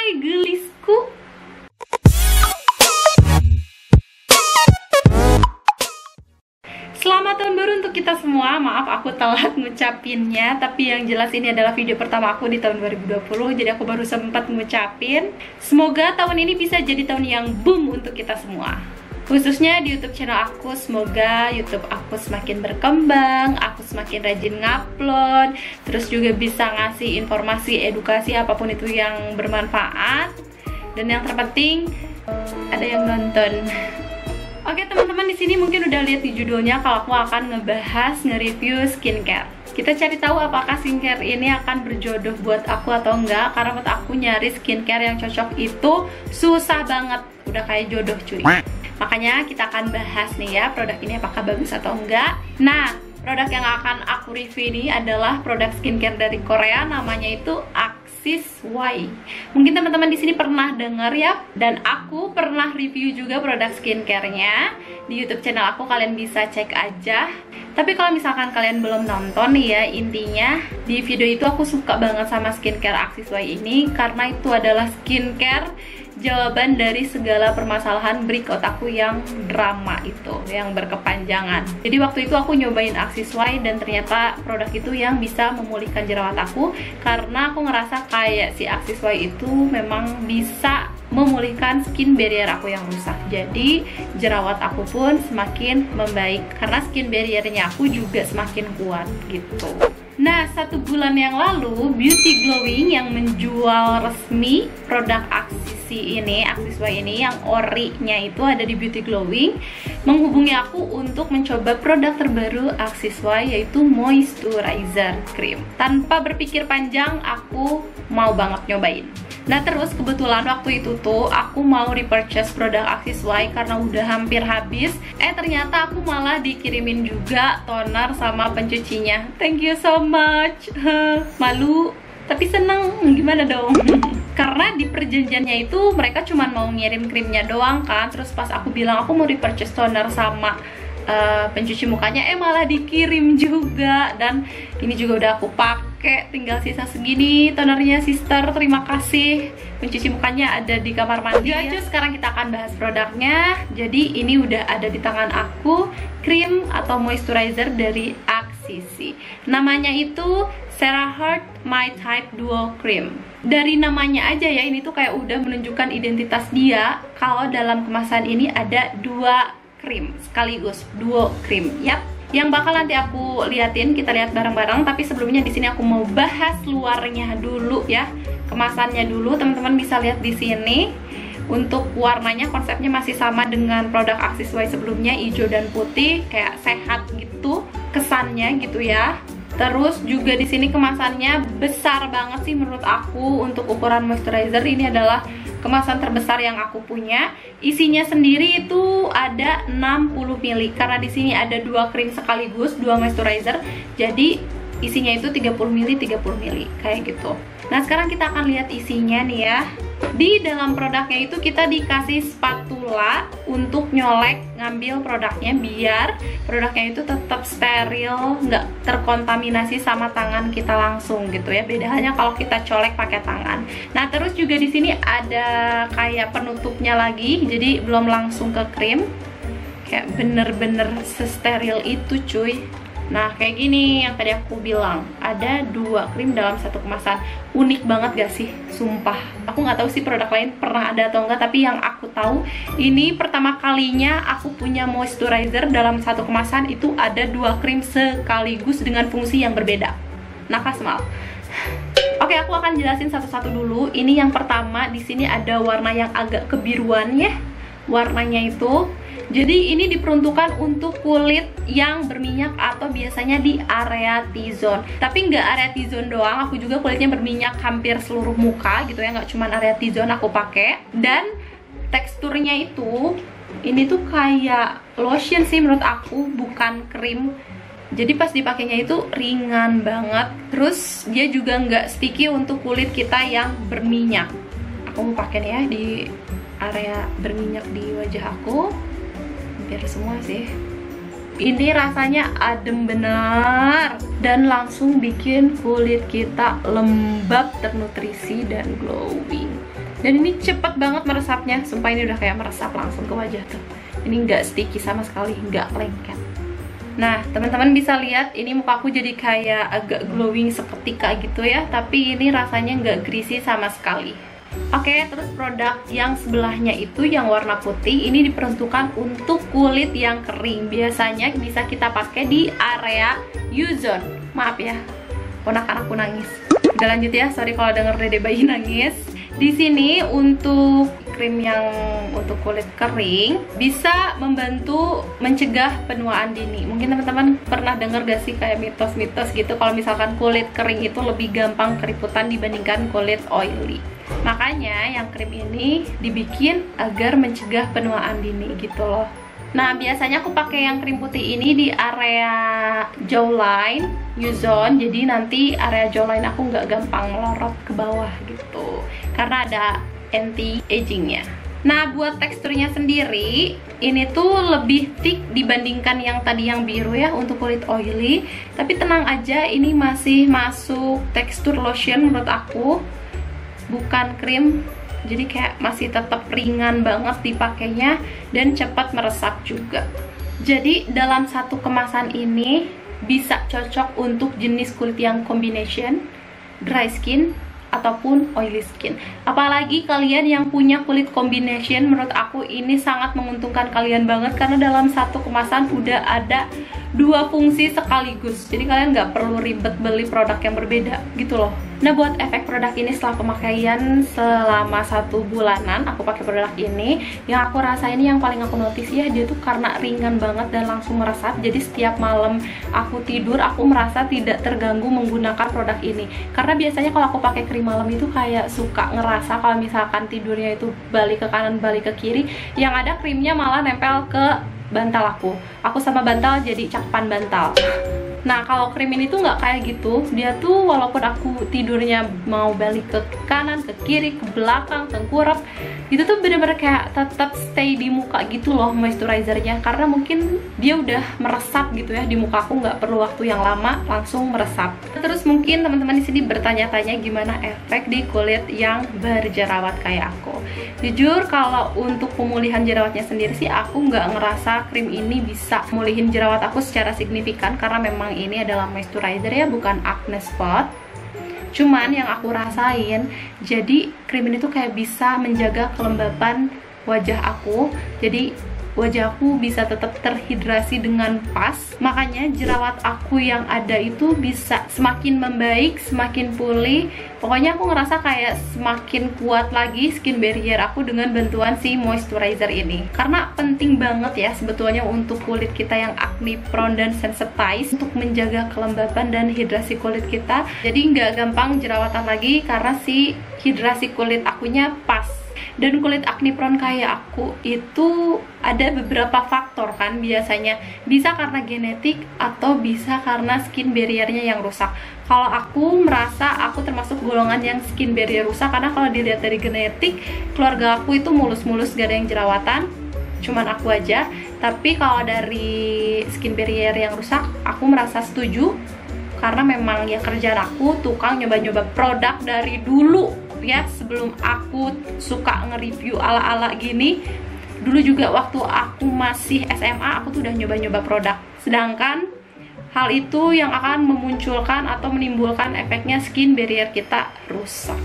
Hai gelisku. Selamat tahun baru untuk kita semua. Maaf aku telat ngucapinnya, tapi yang jelas ini adalah video pertama aku di tahun 2020, jadi aku baru sempat ngucapin. Semoga tahun ini bisa jadi tahun yang boom untuk kita semua, khususnya di YouTube channel aku. Semoga YouTube aku semakin berkembang, aku semakin rajin ngupload, terus juga bisa ngasih informasi, edukasi, apapun itu yang bermanfaat, dan yang terpenting ada yang nonton. Oke teman-teman, di sini mungkin udah lihat di judulnya kalau aku akan ngebahas nge-review skincare. Kita cari tahu apakah skincare ini akan berjodoh buat aku atau enggak, karena menurut aku nyari skincare yang cocok itu susah banget, udah kayak jodoh cuy. Makanya kita akan bahas nih ya, produk ini apakah bagus atau enggak. Nah, produk yang akan aku review ini adalah produk skincare dari Korea, namanya itu Axis Y. Mungkin teman-teman di sini pernah dengar ya, dan aku pernah review juga produk skincare-nya di YouTube channel aku, kalian bisa cek aja. Tapi kalau misalkan kalian belum nonton nih ya, intinya di video itu aku suka banget sama skincare Axis Y ini karena itu adalah skincare jawaban dari segala permasalahan break otakku yang drama itu, yang berkepanjangan. Jadi waktu itu aku nyobain Axis Y dan ternyata produk itu yang bisa memulihkan jerawat aku, karena aku ngerasa kayak si Axis Y itu memang bisa memulihkan skin barrier aku yang rusak. Jadi jerawat aku pun semakin membaik karena skin barriernya aku juga semakin kuat gitu. Nah, 1 bulan yang lalu Beauty Glowing yang menjual resmi produk Axis Y ini yang ori-nya itu ada di Beauty Glowing, menghubungi aku untuk mencoba produk terbaru Axis Y, yaitu Moisturizer Cream. Tanpa berpikir panjang, aku mau banget nyobain. Nah terus kebetulan waktu itu tuh aku mau repurchase produk Axis Y karena udah hampir habis. Ternyata aku malah dikirimin juga toner sama pencucinya. Thank you so much. Malu tapi seneng, gimana dong? Karena di perjanjiannya itu mereka cuma mau ngirim krimnya doang kan. Terus pas aku bilang aku mau repurchase toner sama pencuci mukanya, malah dikirim juga. Dan ini juga udah aku pakai, tinggal sisa segini tonernya sister, terima kasih. Pencuci mukanya ada di kamar mandi aja. Sekarang kita akan bahas produknya. Jadi ini udah ada di tangan aku, krim atau moisturizer dari Axis. Namanya itu CeraHeart My Type Duo Cream. Dari namanya aja ya, ini tuh kayak udah menunjukkan identitas dia. Kalau dalam kemasan ini ada 2 krim sekaligus, duo krim. Yap, yang bakal nanti aku liatin, kita lihat bareng-bareng. Tapi sebelumnya di sini aku mau bahas luarnya dulu ya, kemasannya dulu. Teman-teman bisa lihat di sini. Untuk warnanya konsepnya masih sama dengan produk Axis Y sebelumnya, hijau dan putih, kayak sehat gitu kesannya gitu ya. Terus juga di sini kemasannya besar banget sih menurut aku untuk ukuran moisturizer. Ini adalah kemasan terbesar yang aku punya. Isinya sendiri itu ada 60 ml karena di sini ada 2 krim sekaligus, 2 moisturizer. Jadi isinya itu 30 ml 30 ml kayak gitu. Nah, sekarang kita akan lihat isinya nih ya. Di dalam produknya itu kita dikasih spatula untuk nyolek ngambil produknya biar produknya itu tetap steril, nggak terkontaminasi sama tangan kita langsung gitu ya. Beda halnya kalau kita colek pakai tangan. Nah, terus juga di sini ada kayak penutupnya lagi, jadi belum langsung ke krim. Kayak bener-bener sesteril itu cuy. Nah kayak gini yang tadi aku bilang, ada 2 krim dalam 1 kemasan. Unik banget gak sih? Sumpah, aku nggak tahu sih produk lain pernah ada atau enggak, tapi yang aku tahu ini pertama kalinya aku punya moisturizer dalam 1 kemasan itu ada 2 krim sekaligus dengan fungsi yang berbeda. Nafas mal. Oke, aku akan jelasin satu-satu dulu. Ini yang pertama, di sini ada warna yang agak kebiruan ya warnanya itu. Jadi ini diperuntukkan untuk kulit yang berminyak atau biasanya di area T-zone. Tapi nggak area T-zone doang, aku juga kulitnya berminyak hampir seluruh muka gitu ya, nggak cuma area T-zone aku pakai. Dan teksturnya itu, ini tuh kayak lotion sih menurut aku, bukan krim. Jadi pas dipakainya itu ringan banget. Terus dia juga nggak sticky untuk kulit kita yang berminyak. Aku mau pakai nih ya di area berminyak di wajah aku, hampir semua sih. Ini rasanya adem bener dan langsung bikin kulit kita lembab, ternutrisi, dan glowing. Dan ini cepet banget meresapnya. Sumpah ini udah kayak meresap langsung ke wajah tuh. Ini nggak sticky sama sekali, nggak lengket. Nah, teman-teman bisa lihat ini muka aku jadi kayak agak glowing seketika gitu ya. Tapi ini rasanya nggak greasy sama sekali. Oke, terus produk yang sebelahnya itu yang warna putih, ini diperuntukkan untuk kulit yang kering. Biasanya bisa kita pakai di area U-zone. Maaf ya, ponakan aku nangis. Udah lanjut ya, sorry kalau denger dede bayi nangis. Di sini untuk krim yang untuk kulit kering bisa membantu mencegah penuaan dini. Mungkin teman-teman pernah denger gak sih kayak mitos-mitos gitu kalau misalkan kulit kering itu lebih gampang keriputan dibandingkan kulit oily. Makanya yang krim ini dibikin agar mencegah penuaan dini gitu loh. Nah, biasanya aku pakai yang krim putih ini di area jawline, U-zone. Jadi nanti area jawline aku nggak gampang melorot ke bawah gitu, karena ada anti-agingnya. Nah, buat teksturnya sendiri, ini tuh lebih thick dibandingkan yang tadi yang biru ya untuk kulit oily. Tapi tenang aja, ini masih masuk tekstur lotion menurut aku, bukan krim. Jadi kayak masih tetap ringan banget dipakainya dan cepat meresap juga. Jadi dalam satu kemasan ini bisa cocok untuk jenis kulit yang combination, dry skin, ataupun oily skin. Apalagi kalian yang punya kulit combination, menurut aku ini sangat menguntungkan kalian banget karena dalam satu kemasan udah ada 2 fungsi sekaligus. Jadi kalian nggak perlu ribet beli produk yang berbeda gitu loh. Nah, buat efek produk ini setelah pemakaian selama 1 bulanan aku pakai produk ini, yang aku rasain yang paling aku notice ya, dia tuh karena ringan banget dan langsung meresap. Jadi setiap malam aku tidur aku merasa tidak terganggu menggunakan produk ini. Karena biasanya kalau aku pakai krim malam itu kayak suka ngerasa kalau misalkan tidurnya itu balik ke kanan balik ke kiri, yang ada krimnya malah nempel ke bantal aku sama bantal jadi cakepan bantal. Nah, kalau krim ini tuh nggak kayak gitu. Dia tuh walaupun aku tidurnya mau balik ke kanan, ke kiri, ke belakang, tengkurap, itu tuh bener-bener kayak tetap stay di muka gitu loh moisturizernya. Karena mungkin dia udah meresap gitu ya di muka aku, nggak perlu waktu yang lama, langsung meresap. Terus mungkin teman-teman di sini bertanya-tanya gimana efek di kulit yang berjerawat kayak aku. Jujur kalau untuk pemulihan jerawatnya sendiri sih aku nggak ngerasa krim ini bisa mulihin jerawat aku secara signifikan, karena memang ini adalah moisturizer ya, bukan acne spot. Cuman yang aku rasain, jadi krim ini tuh kayak bisa menjaga kelembapan wajah aku. Jadi wajah aku bisa tetap terhidrasi dengan pas. Makanya jerawat aku yang ada itu bisa semakin membaik, semakin pulih. Pokoknya aku ngerasa kayak semakin kuat lagi skin barrier aku dengan bantuan si moisturizer ini. Karena penting banget ya sebetulnya untuk kulit kita yang acne prone dan sensitized, untuk menjaga kelembapan dan hidrasi kulit kita. Jadi nggak gampang jerawatan lagi karena si hidrasi kulit akunya pas. Dan kulit acne prone kayak aku itu ada beberapa faktor kan, biasanya bisa karena genetik atau bisa karena skin barriernya yang rusak. Kalau aku merasa aku termasuk golongan yang skin barrier rusak, karena kalau dilihat dari genetik keluarga aku itu mulus-mulus, gak ada yang jerawatan, cuman aku aja. Tapi kalau dari skin barrier yang rusak aku merasa setuju, karena memang ya kerjaan aku tukang nyoba-nyoba produk dari dulu ya, sebelum aku suka nge-review ala-ala gini. Dulu juga waktu aku masih SMA aku tuh udah nyoba-nyoba produk, sedangkan hal itu yang akan memunculkan atau menimbulkan efeknya skin barrier kita rusak.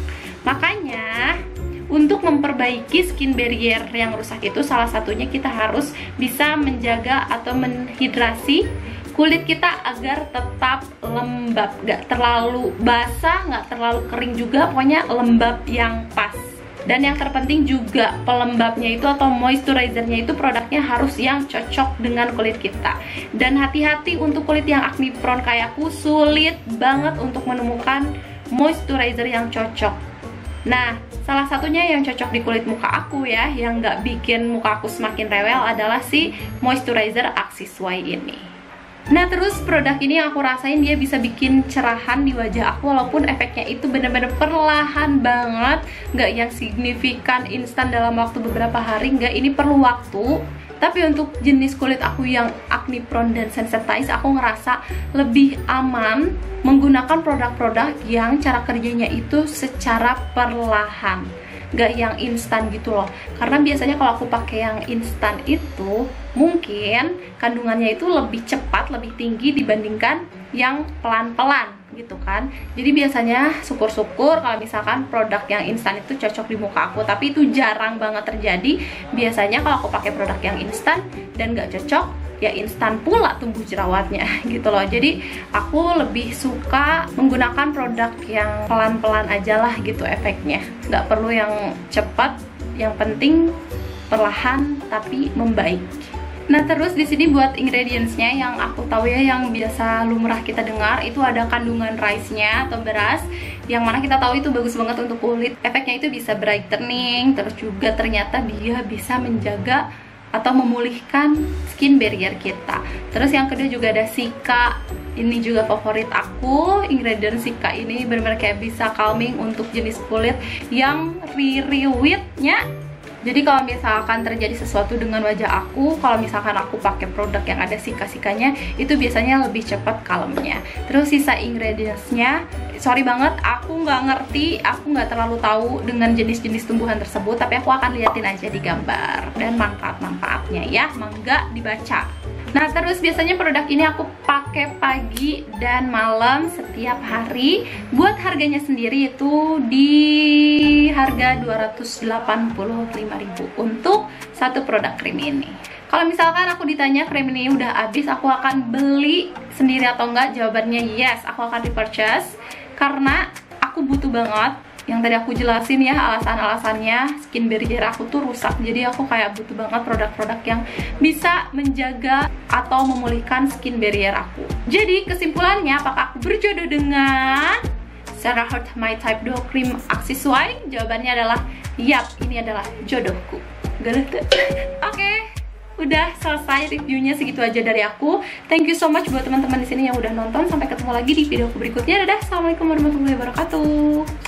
Makanya untuk memperbaiki skin barrier yang rusak itu salah satunya kita harus bisa menjaga atau menghidrasi kulit kita agar tetap lembab, gak terlalu basah, gak terlalu kering juga, pokoknya lembab yang pas. Dan yang terpenting juga pelembabnya itu atau moisturizernya itu produknya harus yang cocok dengan kulit kita. Dan hati-hati untuk kulit yang acne prone kayak aku, sulit banget untuk menemukan moisturizer yang cocok. Nah, salah satunya yang cocok di kulit muka aku ya, yang gak bikin muka aku semakin rewel adalah si moisturizer Axis Y ini. Nah, terus produk ini yang aku rasain dia bisa bikin cerahan di wajah aku, walaupun efeknya itu bener-bener perlahan banget, nggak yang signifikan instan dalam waktu beberapa hari, nggak. Ini perlu waktu, Tapi untuk jenis kulit aku yang acne prone dan sensitize, aku ngerasa lebih aman menggunakan produk-produk yang cara kerjanya itu secara perlahan, gak yang instan gitu loh. Karena biasanya kalau aku pakai yang instan itu mungkin kandungannya itu lebih cepat, lebih tinggi dibandingkan yang pelan-pelan gitu kan. Jadi biasanya syukur-syukur kalau misalkan produk yang instan itu cocok di muka aku, tapi itu jarang banget terjadi. Biasanya kalau aku pakai produk yang instan dan gak cocok, ya instan pula tumbuh jerawatnya gitu loh. Jadi aku lebih suka menggunakan produk yang pelan-pelan aja lah gitu efeknya, nggak perlu yang cepat, yang penting perlahan tapi membaik. Nah terus di sini buat ingredientsnya yang aku tahu ya, yang biasa lumrah kita dengar itu ada kandungan rice-nya atau beras, yang mana kita tahu itu bagus banget untuk kulit. Efeknya itu bisa brightening, terus juga ternyata dia bisa menjaga atau memulihkan skin barrier kita. Terus yang kedua juga ada Cica. Ini juga favorit aku. Ingredient Cica ini benar-benar kayak bisa calming untuk jenis kulit yang riwitnya. Jadi kalau misalkan terjadi sesuatu dengan wajah aku, kalau misalkan aku pakai produk yang ada Cica-Cicanya, itu biasanya lebih cepat kalemnya. Terus sisa ingredientsnya, sorry banget, aku nggak ngerti, aku nggak terlalu tahu dengan jenis-jenis tumbuhan tersebut, tapi aku akan liatin aja di gambar dan manfaat-manfaatnya ya, mangga dibaca. Nah terus biasanya produk ini aku pakai pagi dan malam setiap hari. Buat harganya sendiri itu di harga 285.000 untuk satu produk krim ini. Kalau misalkan aku ditanya krim ini udah habis, aku akan beli sendiri atau enggak? Jawabannya yes, aku akan repurchase karena aku butuh banget. Yang tadi aku jelasin ya alasan-alasannya, skin barrier aku tuh rusak. Jadi aku kayak butuh banget produk-produk yang bisa menjaga atau memulihkan skin barrier aku. Jadi kesimpulannya, apakah aku berjodoh dengan Sarah Heart My Type Duo Cream Axis White? Jawabannya adalah yap, ini adalah jodohku. Oke. Udah selesai reviewnya, segitu aja dari aku. Thank you so much buat teman-teman di sini yang udah nonton. Sampai ketemu lagi di video aku berikutnya. Dadah. Assalamualaikum warahmatullahi wabarakatuh.